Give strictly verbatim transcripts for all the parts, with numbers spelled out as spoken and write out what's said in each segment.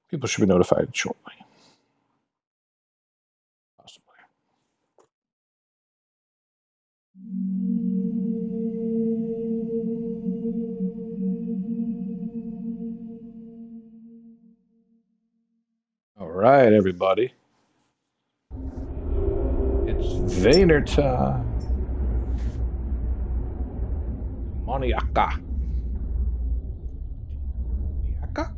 People should be notified shortly. Possibly. All right, everybody. It's Vayner time. Moniaka. Moniaka?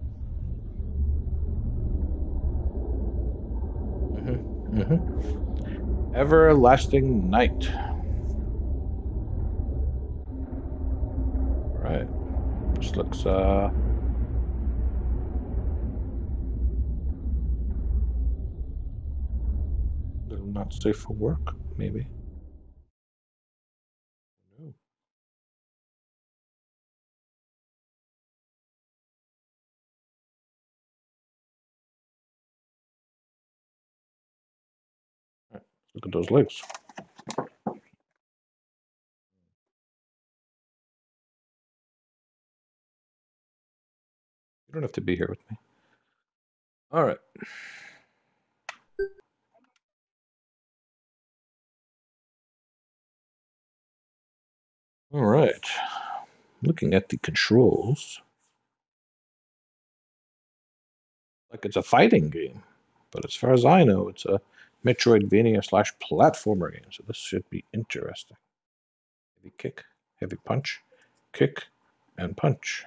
Mm-hmm. Mm-hmm. Everlasting Night. All right. This looks, uh... a little not safe for work, maybe. No. Right. Look at those legs. You don't have to be here with me. All right. All right. Looking at the controls, like it's a fighting game, but as far as I know, it's a Metroidvania slash platformer game, so this should be interesting. Heavy kick, heavy punch, kick, and punch.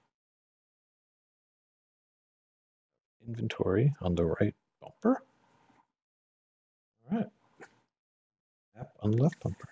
Inventory on the right bumper. All right. Map on the left bumper.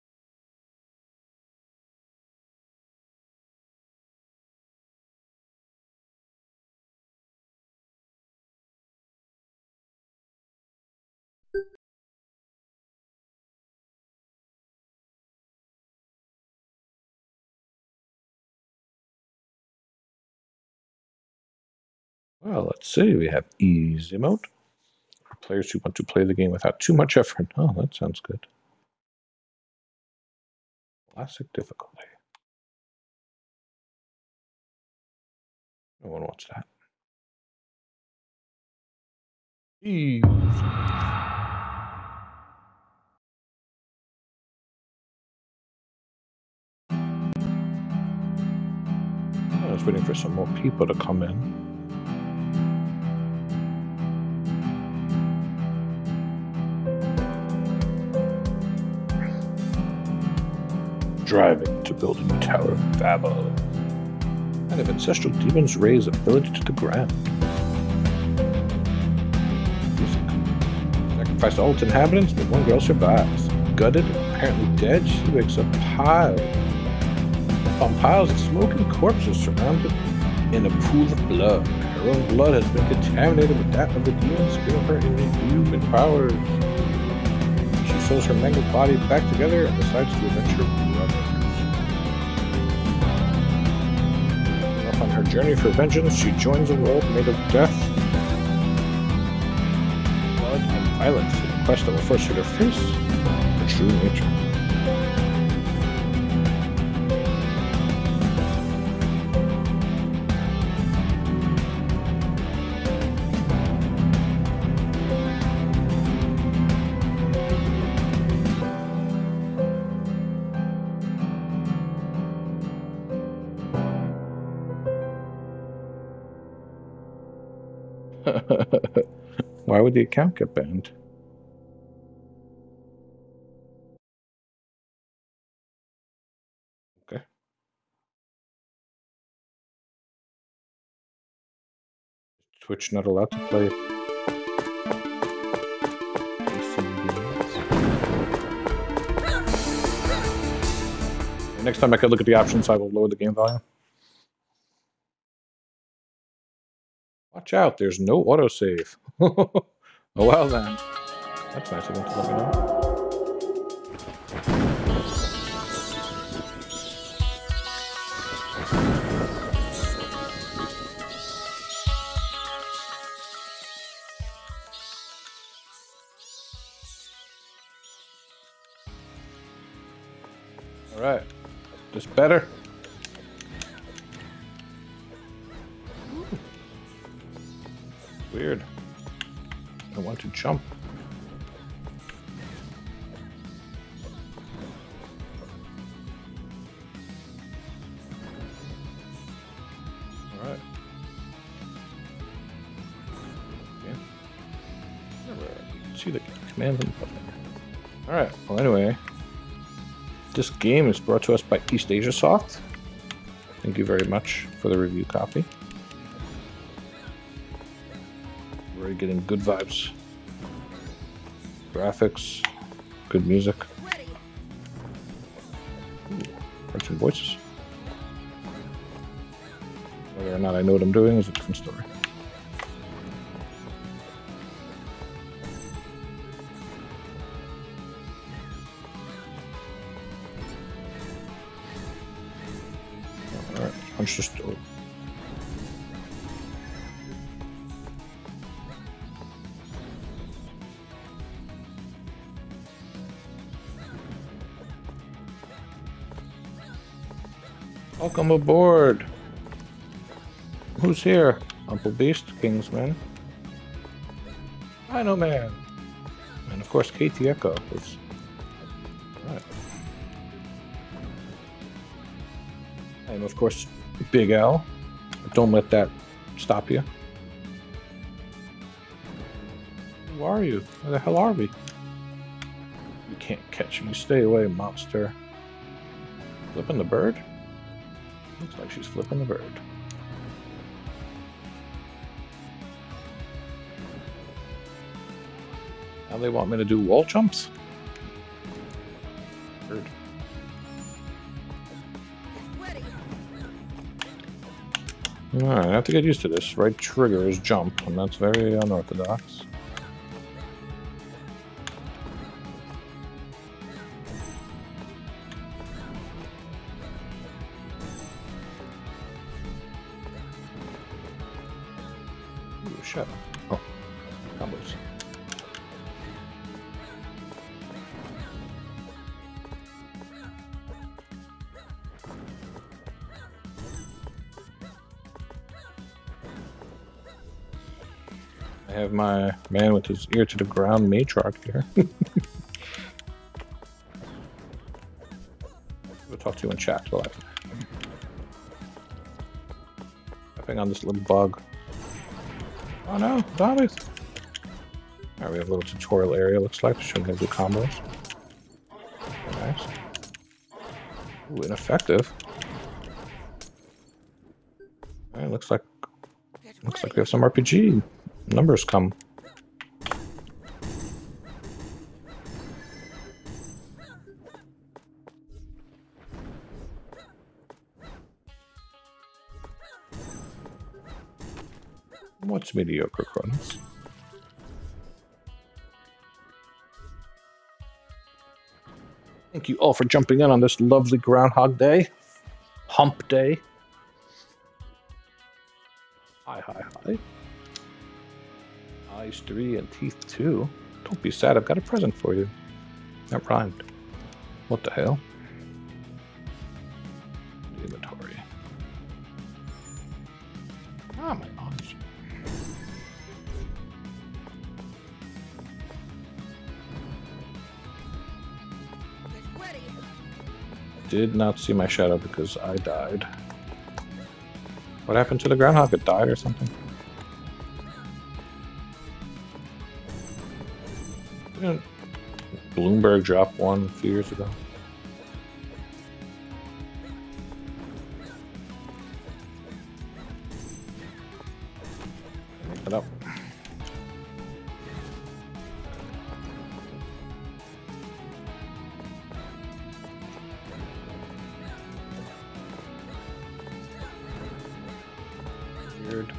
Well, let's see. We have easy mode for players who want to play the game without too much effort. Oh, that sounds good. Classic difficulty. No one wants that. Easy. I was waiting for some more people to come in. Driving to build a new Tower of Babel. And if ancestral demons raise a village to the ground. Music. Sacrifice all its inhabitants, but one girl survives. Gutted and apparently dead, she wakes up piled upon piles of smoking corpses surrounded in a pool of blood. Her own blood has been contaminated with that of the demons, giving her inhuman powers. She sews her mangled body back together and decides to avenge her brothers. Off on her journey for vengeance, she joins a world made of death, blood, and violence in a quest that will force her to face her true nature. Why would the account get banned? Okay. Twitch not allowed to play P C games. Next time I could look at the options, I will lower the game volume. Watch out, there's no autosave. Oh well then. That's nice of them to let me know. Alright. This better? Weird. I want to jump. Alright. Yeah. See the command and button. Alright, well anyway. This game is brought to us by East Asia Soft. Thank you very much for the review copy. We're getting good vibes. Graphics, good music. Ooh, heard some voices. Whether or not I know what I'm doing is a different story. Alright, punch this door. Welcome aboard! Who's here? Uncle Beast, Kingsman. Rhino Man! And of course, Katie Echo. Who's... Right. And of course, Big L. Don't let that stop you. Who are you? Where the hell are we? You can't catch me. Stay away, monster. Flipping the bird? Looks like she's flipping the bird. Now they want me to do wall jumps? Bird. Alright, I have to get used to this. Right trigger is jump, and that's very unorthodox. Ooh, shut up. Oh, combos. I have my man with his ear to the ground matriarch here. We'll talk to you in chat while I tapping on this little bug. Oh no, zombies! Alright, we have a little tutorial area, looks like, to show me how to do combos. Nice. Ooh, ineffective. Alright, looks like looks like we have some R P G numbers come. What's mediocre, Cronus? Thank you all for jumping in on this lovely Groundhog Day. Hump Day. Hi, hi, hi. Eyes three and teeth two. Don't be sad, I've got a present for you. That rhymed. What the hell? Inventory. Ah, my eyes. Did not see my shadow because I died. What happened to the groundhog? It died or something? Didn't Bloomberg drop one a few years ago? Make it up. Weird.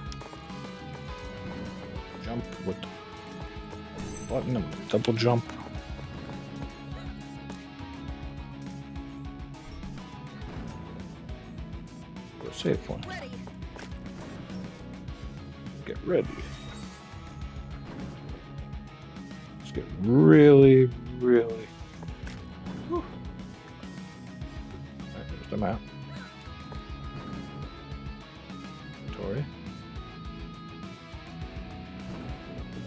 Jump with button and double jump. Go save point. Get ready. Let's get really, really. Whew. Alright, there's the map. Inventory.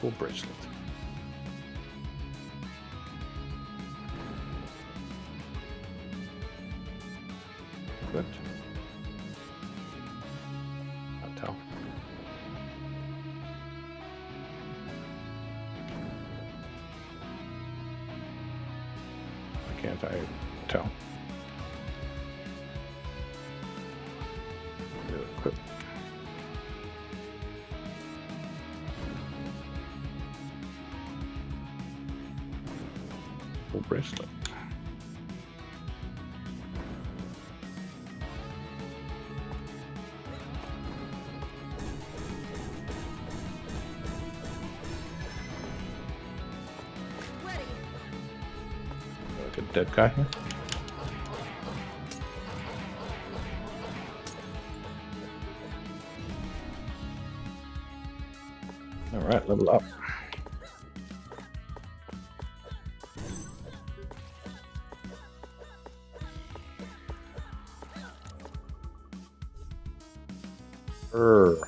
Full bracelet. Good. Can't tell. Why can't I tell? Really quick. Full bracelet. Like a dead guy here. All right, level up. Urgh.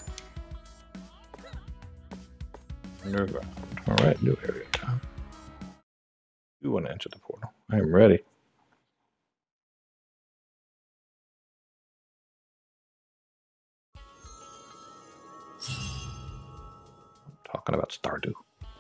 Underground. All right, new area time. You want to enter the portal? I am ready. I'm talking about Stardew.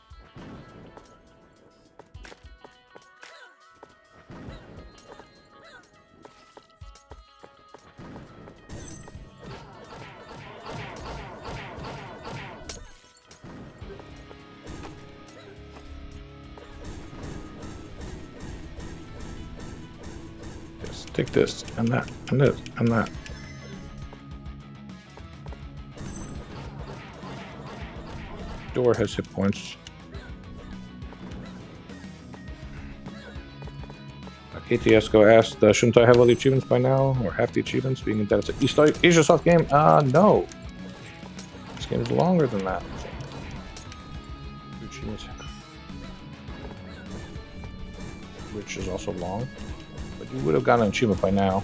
Take this, and that, and this, and that. Door has hit points. K T S Go asked, uh, shouldn't I have all the achievements by now? Or half the achievements, being that it's an East Asia Soft game? Uh, no. This game is longer than that. Two achievements. Which is also long. You would have gotten an achievement by now.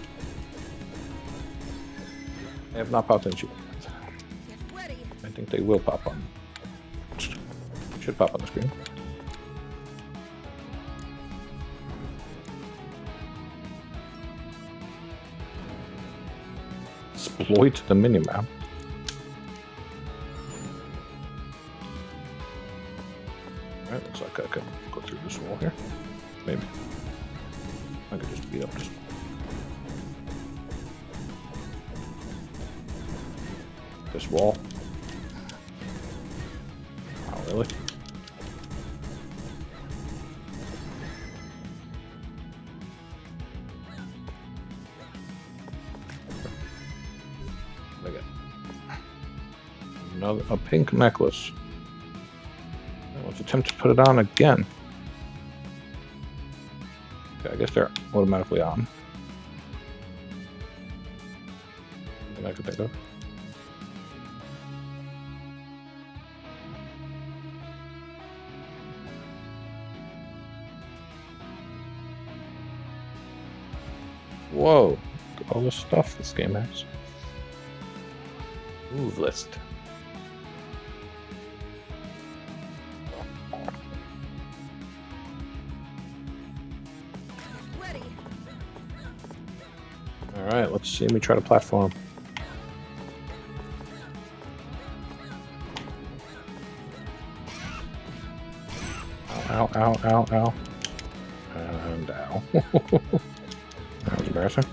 They have not popped an achievement yet. I think they will pop on. Should pop on the screen. Exploit the minimap. Alright, looks like I can go through this wall here. Maybe. I could just beat up this one. This wall. Oh, really? Look at another a pink necklace. Let's attempt to put it on again. I guess they're automatically on. Something I could think of. Whoa, look at all the stuff this game has. Move list. Alright, let's see me try to platform. Ow, ow, ow, ow, ow. And ow. That was embarrassing.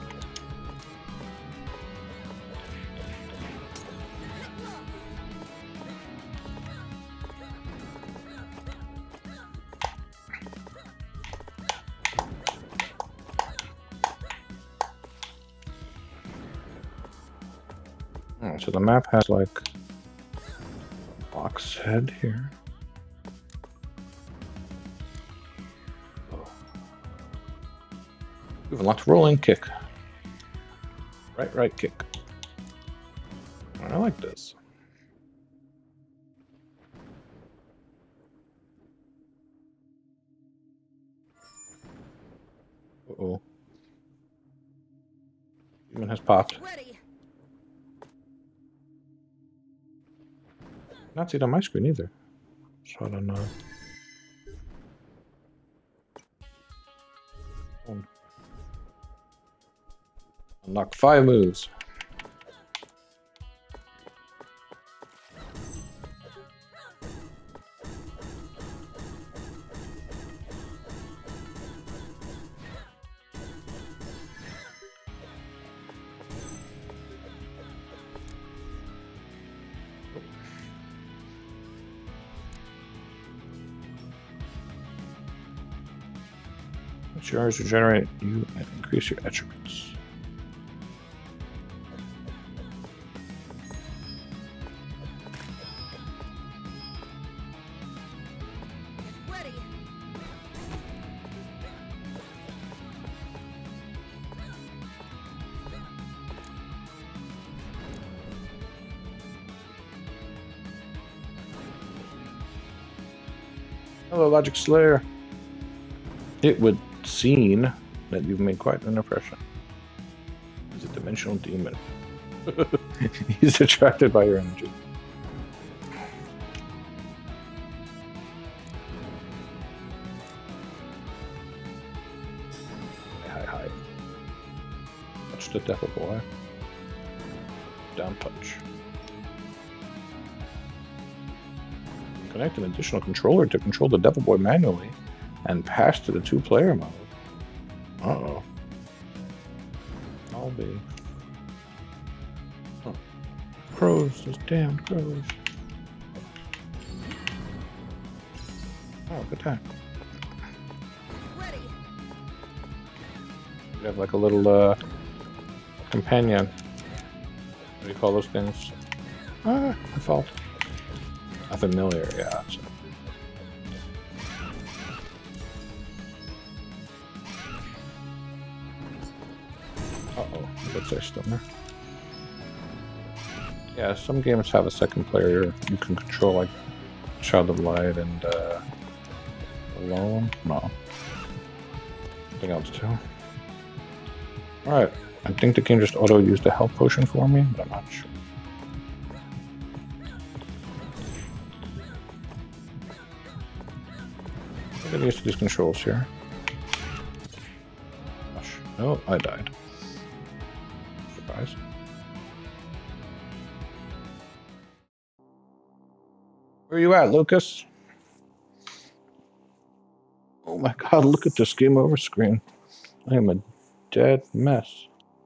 Oh, so the map has like a box head here. We've unlocked rolling kick. Right, right kick. I like this. Uh-oh. Human has popped. Ready. Not see it on my screen either. So I don't know. Unlock five moves. Jars regenerate you and increase your attributes. Ready. Hello, Logic Slayer. It would seem that you've made quite an impression. He's a dimensional demon. He's attracted by your energy. Hi, hi. Touch the devil boy. Down touch. Connect an additional controller to control the devil boy manually and pass to the two-player mode. Uh-oh. I'll be... Oh. Crows, those damned crows. Oh, good time. Ready. You have like a little, uh, companion. What do you call those things? Ah, my fault. A familiar, yeah. So. Uh-oh, what's that stunner? Yeah, some games have a second player you can control, like Child of Light and uh, Alone. No. Something else too. Alright, I think the game just auto-used a health potion for me, but I'm not sure. I'm getting used to these controls here. Gosh. No, I died. Surprise. Where are you at, Lucas? Oh my god, look at this game over screen. I am a dead mess.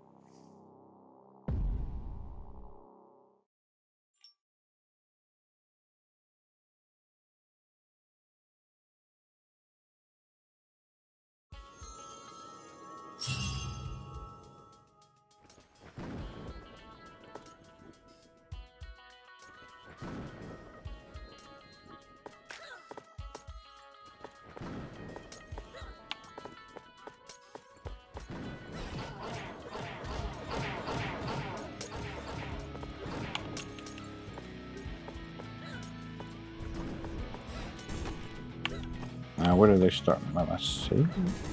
Now, where do they start? Let us see.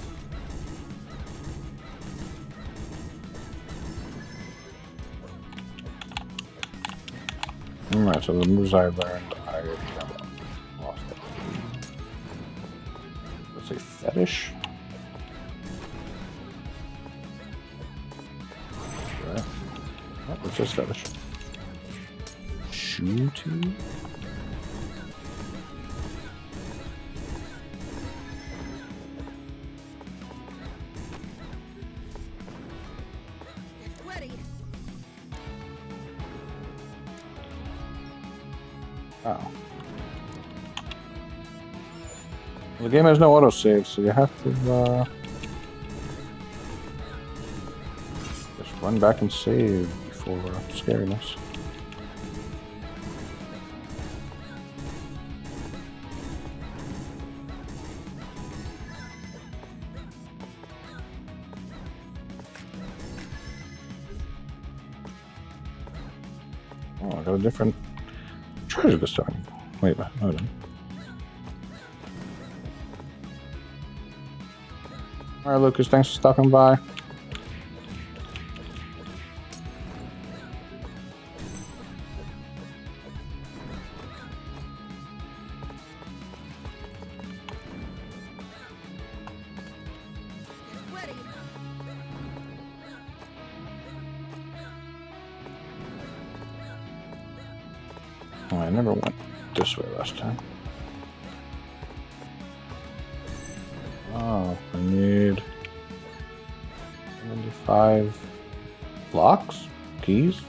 Alright, so the moves I learned, I lost it. Let's say fetish. Right. Oh, what's this fetish? Shooting? Oh. Well, the game has no autosave, so you have to uh, just run back and save before uh, scariness. Oh, I got a different treasure this time. Wait, no, no. Alright, Lucas, thanks for stopping by. Oh, I never went this way last time. Oh, I need seventy-five blocks? Keys?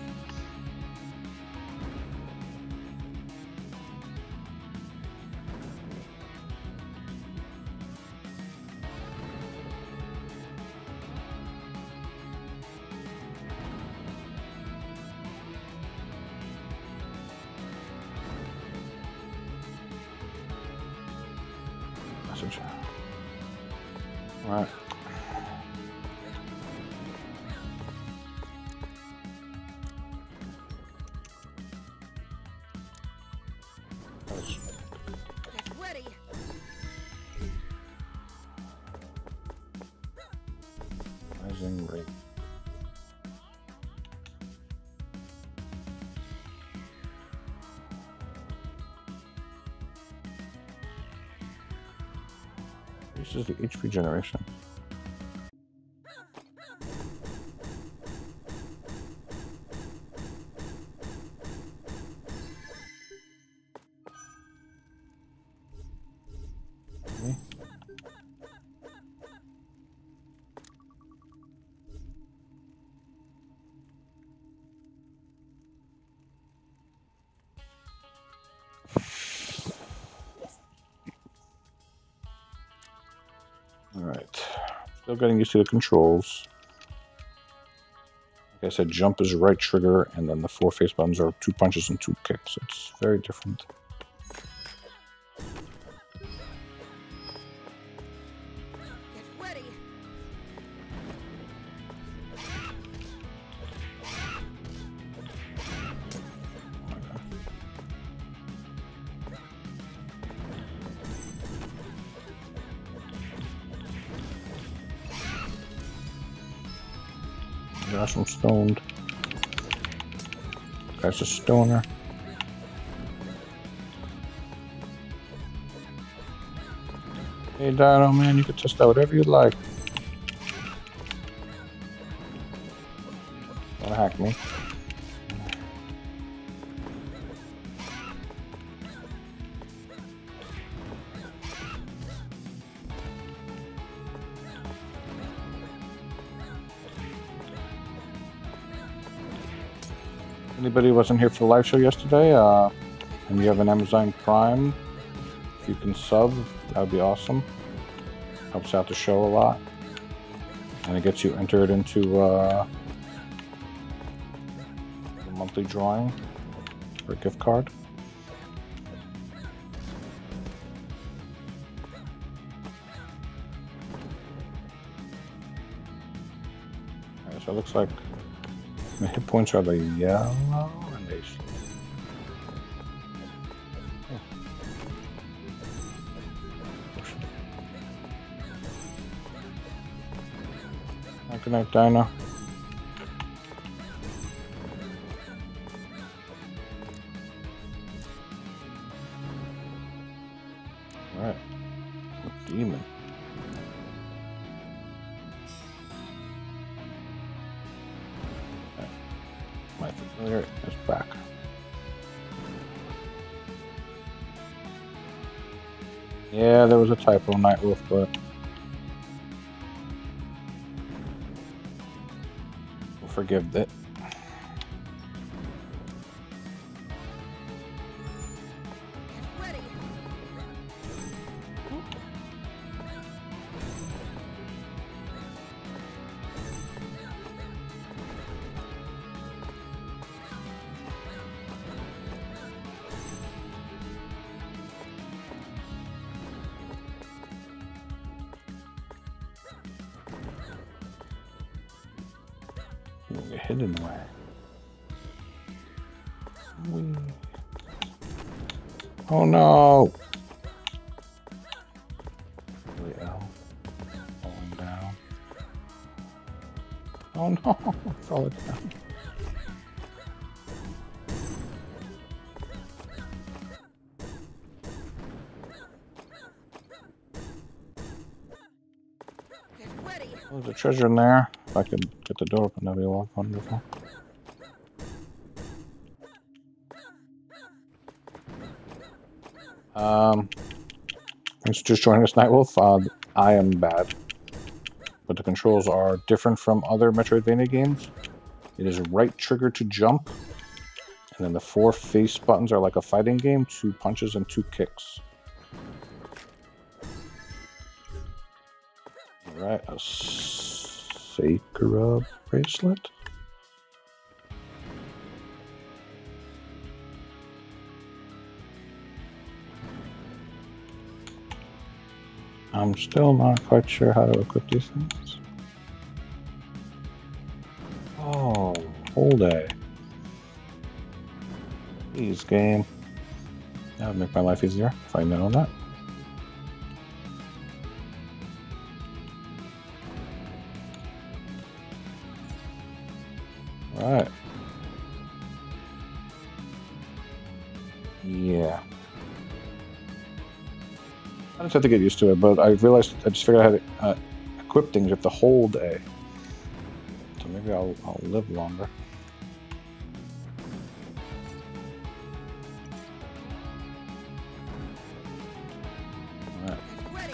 Message. All right. Get ready. Rising rate. This is the H P generation. Okay. All right, still getting used to the controls. Like I said, jump is right trigger, and then the four face buttons are two punches and two kicks. It's very different. Get ready. Gosh, I'm stoned. Guy's a stoner. Hey, Dino, man, you can test out whatever you like. Don't hack me. Anybody who wasn't here for the live show yesterday, uh, and you have an Amazon Prime, if you can sub, that would be awesome. Helps out the show a lot. And it gets you entered into uh, the monthly drawing for a gift card. Alright, so it looks like my hit points are the yellow, and they. Oh. Good night, Dinah. All right, demon. My familiar is back. Yeah, there was a typo, Nightwolf, but we'll forgive it. Get ready. You're hidden away. Whee. Oh no! Really, L. Falling down. Oh no! I fell it down. Get ready. There's a treasure in there. If I could get the door open, that'd be wonderful. Um, thanks for just joining us, Nightwolf. Uh, I am bad, but the controls are different from other Metroidvania games. It is right trigger to jump, and then the four face buttons are like a fighting game, two punches and two kicks. Alright, a Sakura bracelet. I'm still not quite sure how to equip these things. Oh, hold a. Please, game. That would make my life easier if I know that. Alright. Yeah. I just have to get used to it, but I realized I just figured out how to uh, equip things. You have to hold A. So maybe I'll, I'll live longer. Alright. Ready.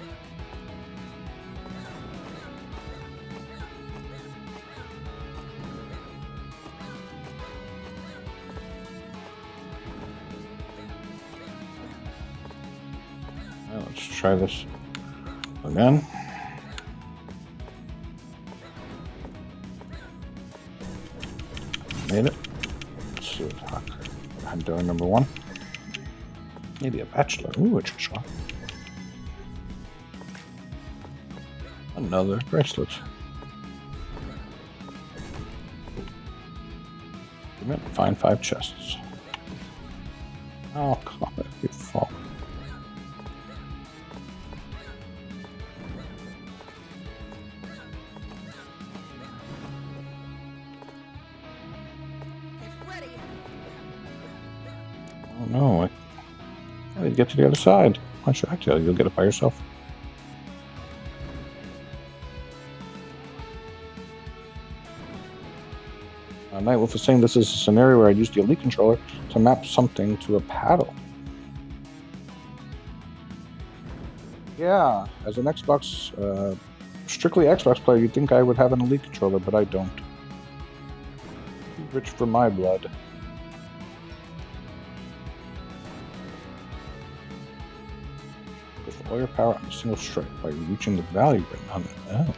Well, let's try this again. Made it. Let's see what I'm doing. Number one. Maybe a bachelor. Ooh, a treasure. Another bracelet. Find five chests. Oh, come on, you fall. Get ready. Oh no, I gotta get to the other side. Why should I tell you? You'll get it by yourself. Uh, Nightwolf is saying this is a scenario where I used the Elite controller to map something to a paddle. Yeah, as an Xbox, uh, strictly Xbox player, you'd think I would have an Elite controller, but I don't. Too rich for my blood. With all your power on a single strike by reaching the value ring on it. Oh.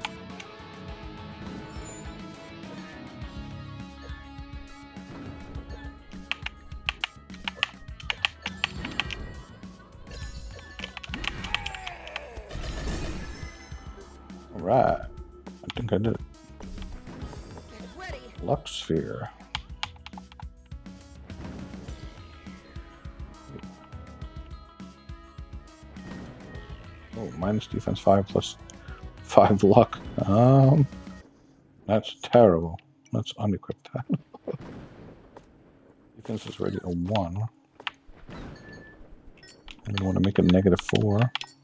Alright, I think I did it. Get ready. Lux Sphere. Oh, minus defense five plus five luck. Um, that's terrible. Let's unequip that. Defense is already a one. And we want to make it negative four.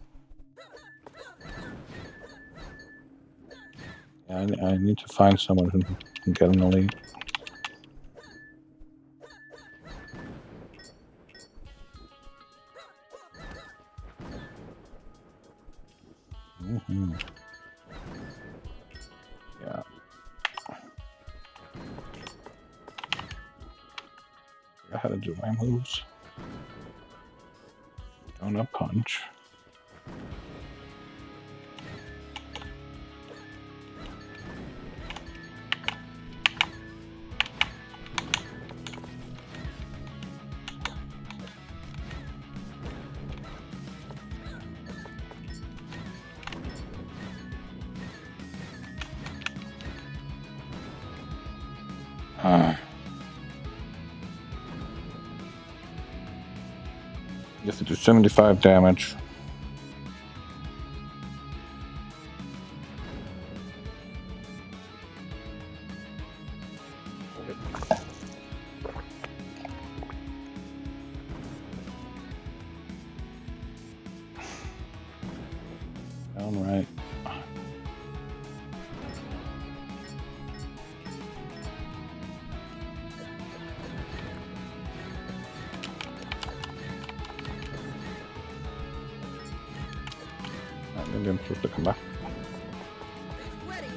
I, I need to find someone who can get an elite. Mm-hmm. Yeah. I had to do my moves. Donut punch. Uh, you have to do seventy-five damage. Downright. Maybe I'm supposed to come back. Get ready.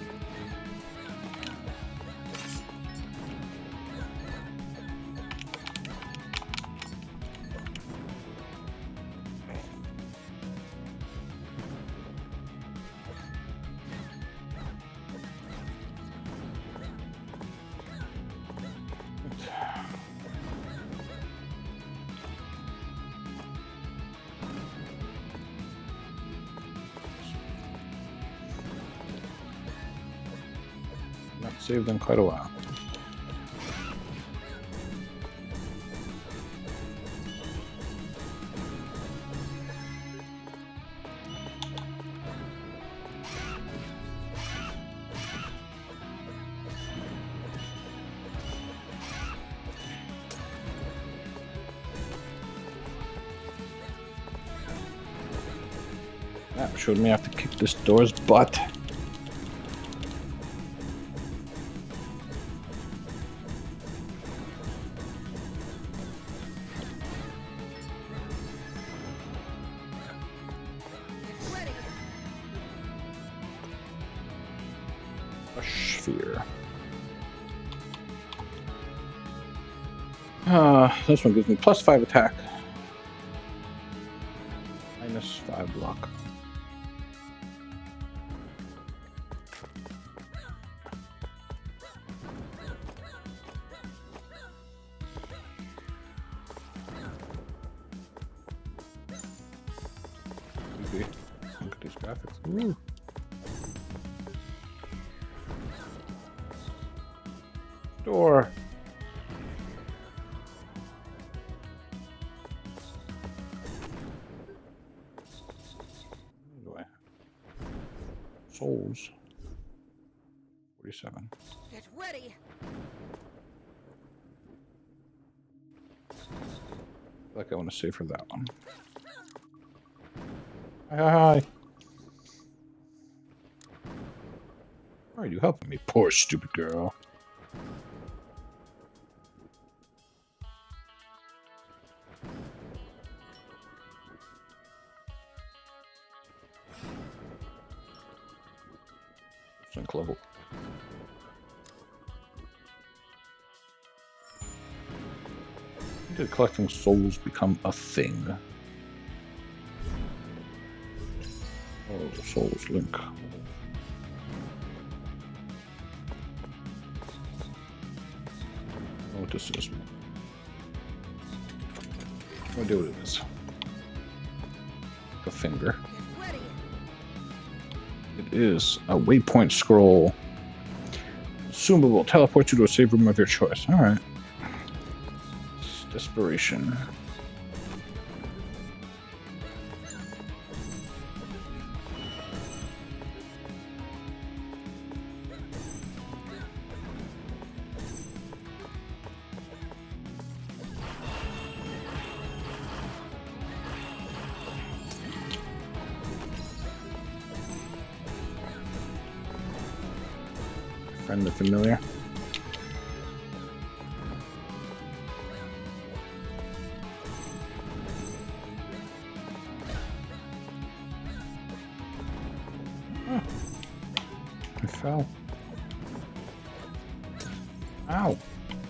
Not saved in quite a while. That showed me I have to kick this door's butt. Get ready. A sphere. Uh, this one gives me plus five attack. Minus five block. Easy. Look at these graphics. Ooh. Door. What do I have? Souls. forty-seven. Get ready. I feel like I want to save for that one. Hi, hi, hi. Why are you helping me, poor stupid girl? Sync level. When did collecting souls become a thing? Oh, the souls link. Oh, what this is. What do it is? A finger. Get ready. It is a waypoint scroll. Consumable. Teleport you to a save room of your choice. Alright. Desperation. Friend the familiar. Oh. I fell. Ow.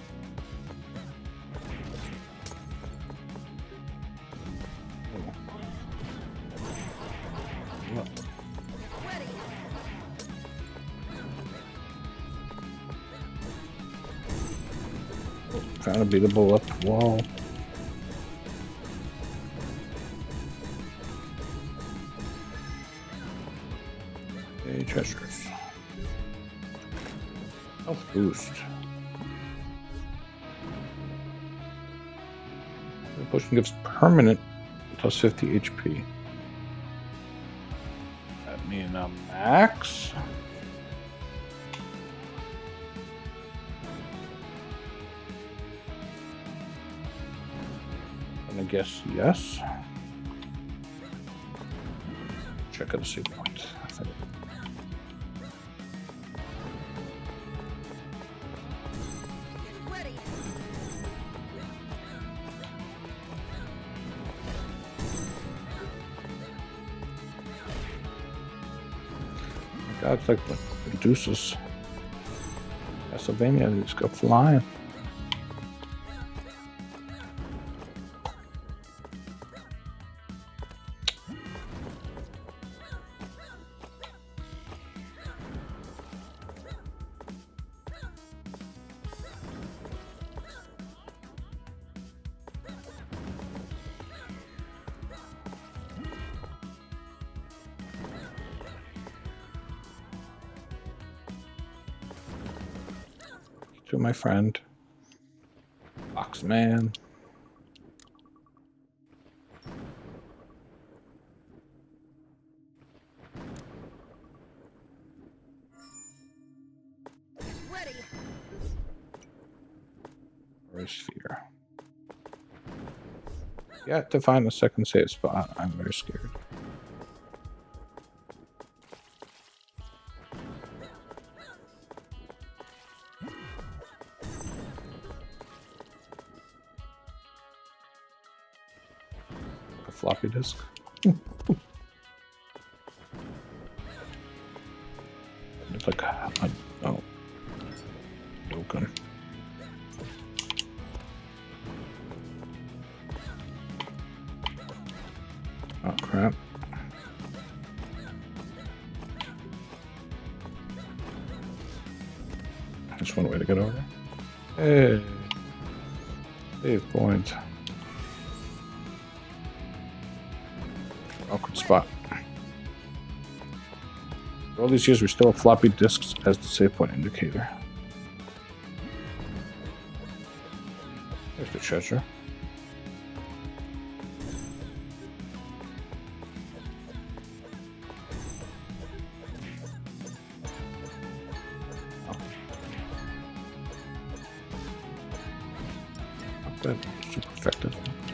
Look. Get ready. Found a beatable up the wall. Okay, treasures. Health boost. The potion gives permanent plus fifty H P. That mean a max? I guess yes. Check out the save point. I think. Get ready. God, it's like Medusa's. Castlevania, they just go flying. To my friend, Boxman. Ready. Or sphere. Yeah, to find the second save spot, I'm very scared. Floppy disk. It's like a, a oh, token. Oh crap! Just one way to get over. Hey, save point. Awkward spot. For all these years, we still have floppy disks as the save point indicator. There's the treasure. Oh. Not bad. Super effective.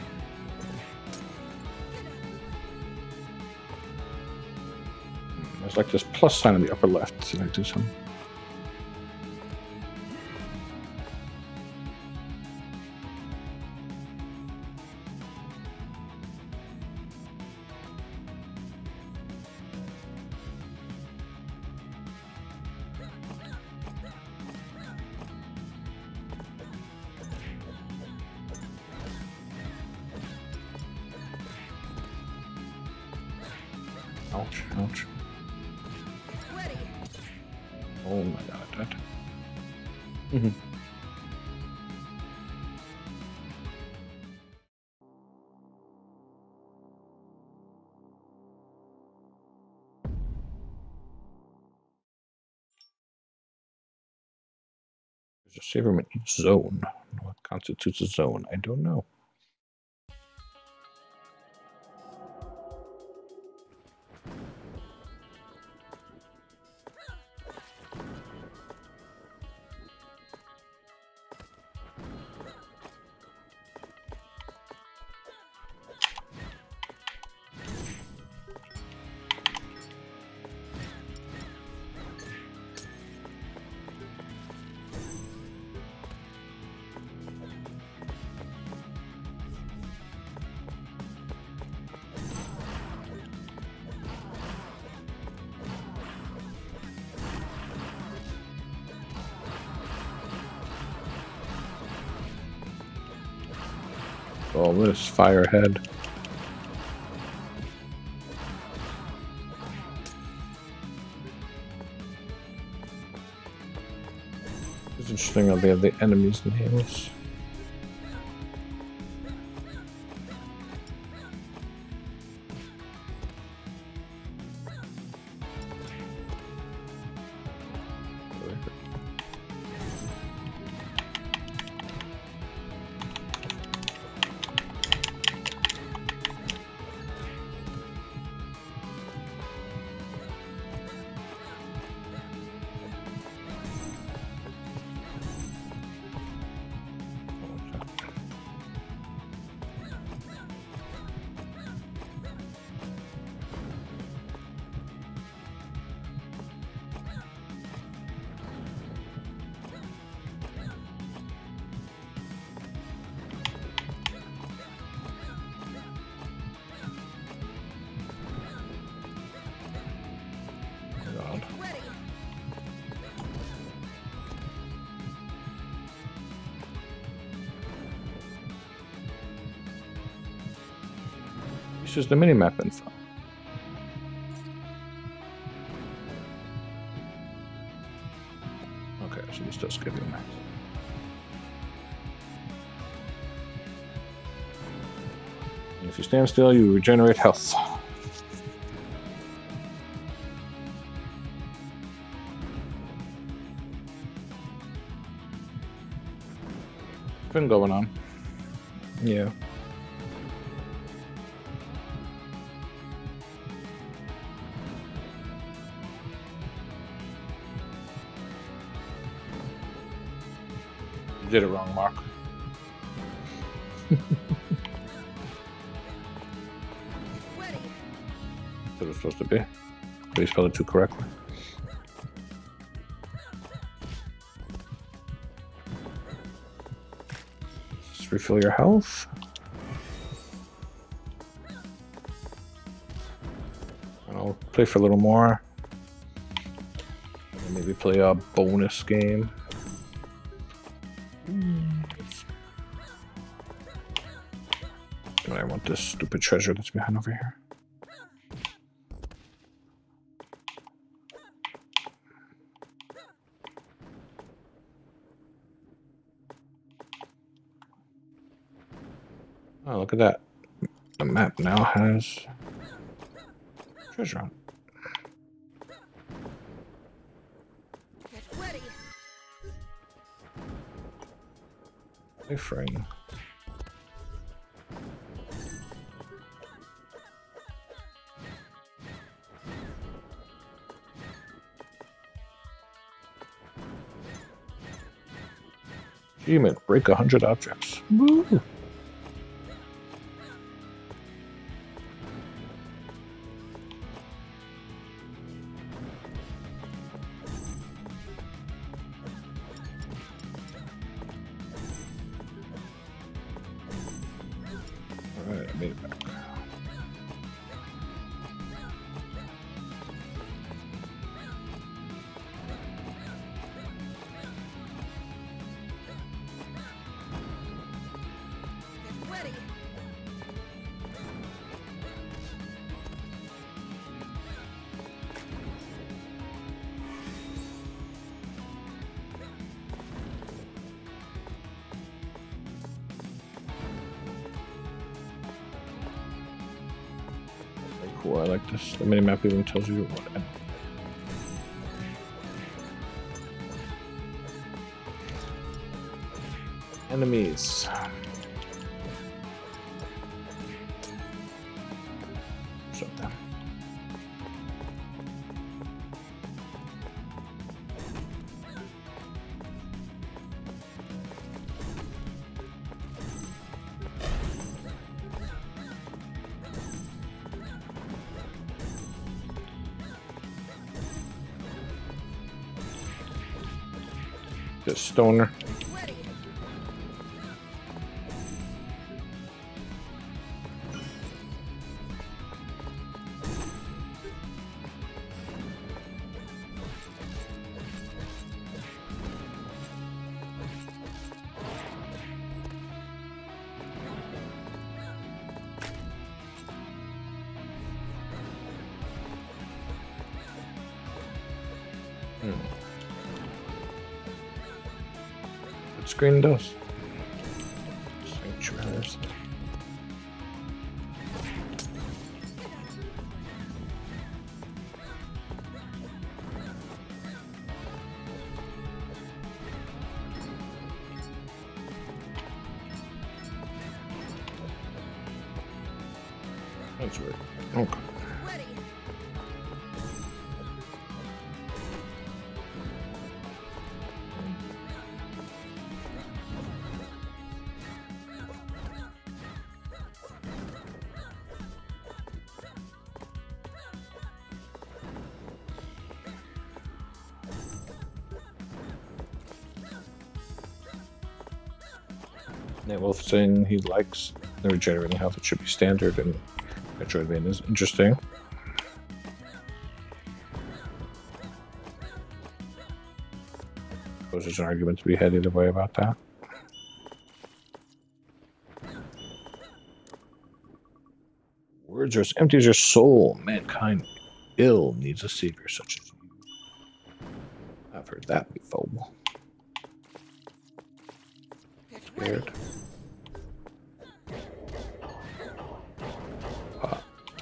There's like this plus sign in the upper left. Did I do some? Ouch, ouch. Ready. Oh my god, that. Mm-hmm. There's a save room in each zone. What constitutes a zone? I don't know. All this fire ahead. It's interesting how they have the enemies' names. This is the minimap info. Okay, so we still skip your max. And if you stand still, you regenerate health. Been going on. Yeah. You did it wrong, Mark. Ready. That's what it was supposed to be. But you spelled it too correctly. Just refill your health. And I'll play for a little more. And maybe play a bonus game. I want this stupid treasure that's behind over here. Oh, look at that. The map now has treasure on it. Get ready. Hey, frame. Achievement, break a hundred objects. Woo! Alright, I made it back. Ready. Very cool, I like this. The minimap even tells you what. Enemies. Shut down. This stoner. Ready. Hmm. What screen does? Sanctuaries. That's weird. Okay. Ready. Nate Wolf saying he likes the regenerating health. It should be standard, and Metroidvania is interesting. I suppose there's an argument to be had either way about that. Words Is as empty as your soul, mankind ill needs a savior such as you. I've heard that before. Scared. Ah.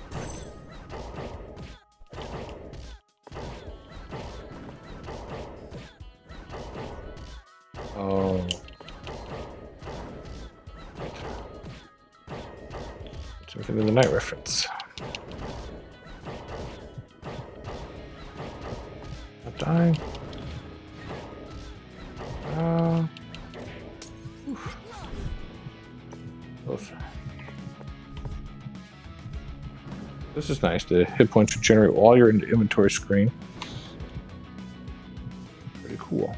Oh. Something in the night reference. Not dying. Uh, oof. Closer. This is nice. The hit points regenerate while you're in the inventory screen. Pretty cool.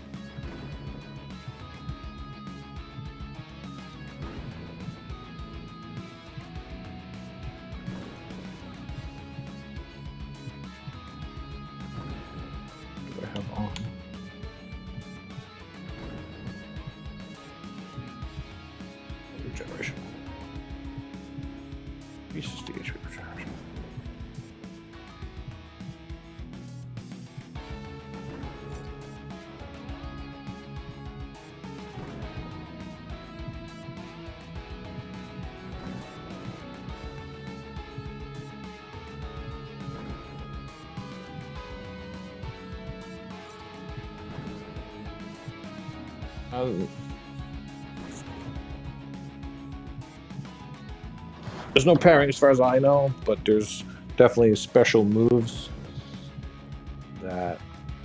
Regeneration. Pieces to H P regeneration. Um, There's no pairing as far as I know, but there's definitely special moves that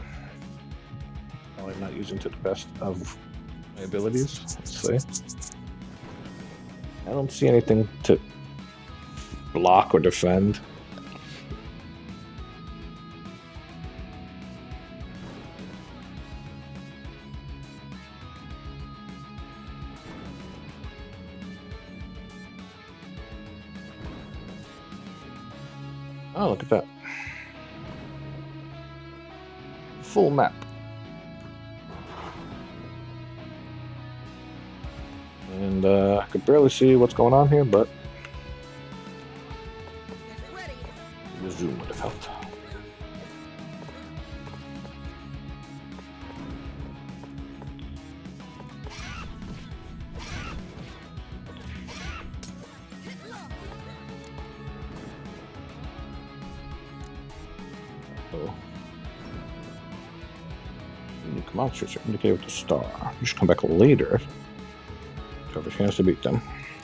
I'm not using to the best of my abilities. Let's see. I don't see anything to block or defend. Oh, look at that. Full map. And uh, I could barely see what's going on here, but the zoom would have helped. Unique monsters are indicated with a star. You should come back later to have a chance to beat them.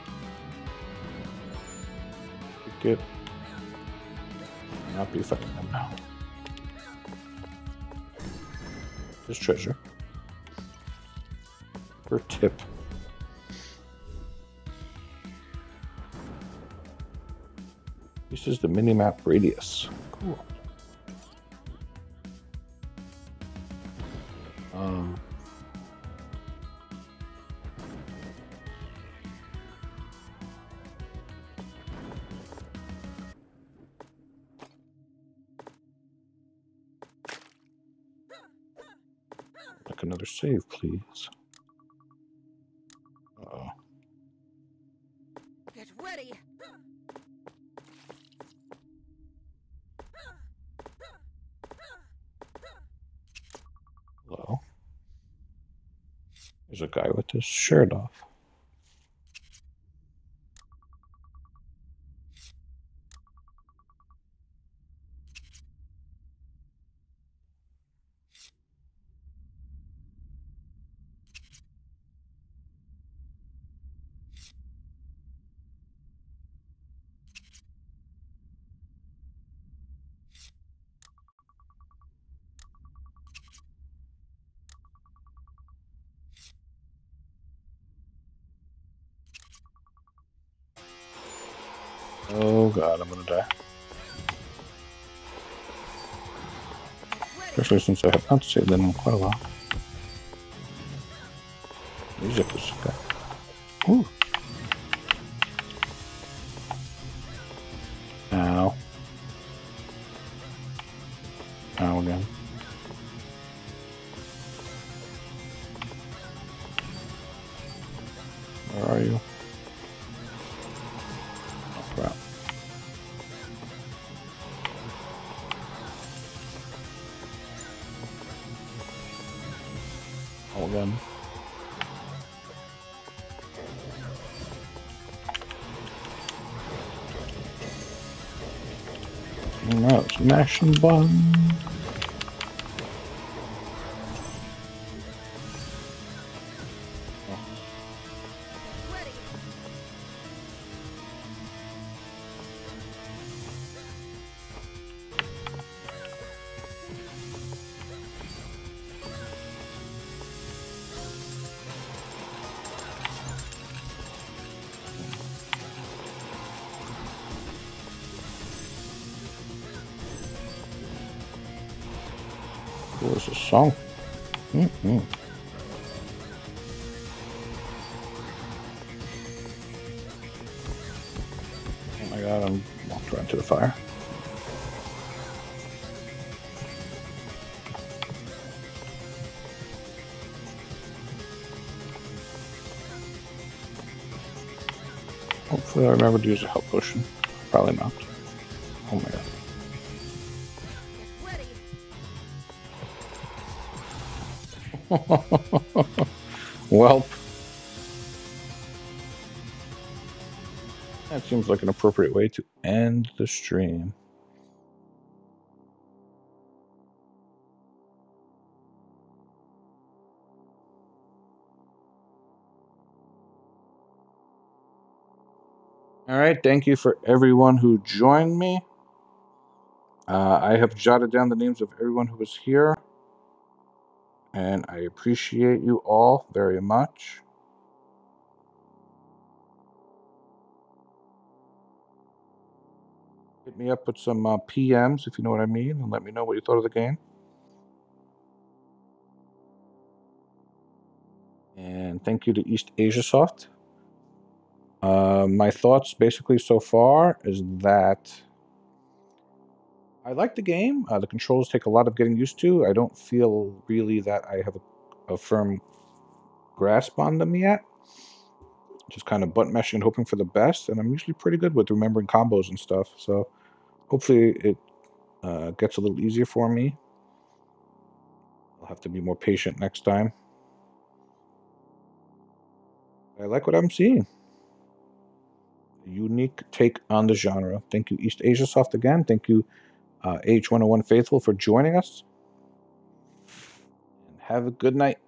Get not be fighting them now. There's treasure. For tip. This is the mini-map radius. Cool. Um, like another save, please. Uh-oh. Get ready. Hello. There's a guy with his shirt off. Oh god, I'm gonna die. Especially since I have not saved them in quite a while. Music is okay. Ooh. Ow. Ow again. Where are you? Oh crap. again. Now it's mashing button. Ready. What was the song? Mm-hmm. Oh my god, I'm walked right into the fire. Hopefully I remember to use a health potion. Probably not. Oh my god. Welp. That seems like an appropriate way to end the stream. All right, thank you for everyone who joined me. Uh, I have jotted down the names of everyone who was here, and I appreciate you all very much. Hit me up with some uh, P Ms, if you know what I mean, and let me know what you thought of the game. And thank you to East Asia Soft. Uh, my thoughts basically so far is that I like the game. Uh, the controls take a lot of getting used to. I don't feel really that I have a, a firm grasp on them yet. Just kind of button mashing and hoping for the best. And I'm usually pretty good with remembering combos and stuff. So hopefully it uh, gets a little easier for me. I'll have to be more patient next time. I like what I'm seeing. A unique take on the genre. Thank you, East Asia Soft again. Thank you, uh, H one oh one Faithful, for joining us. And have a good night.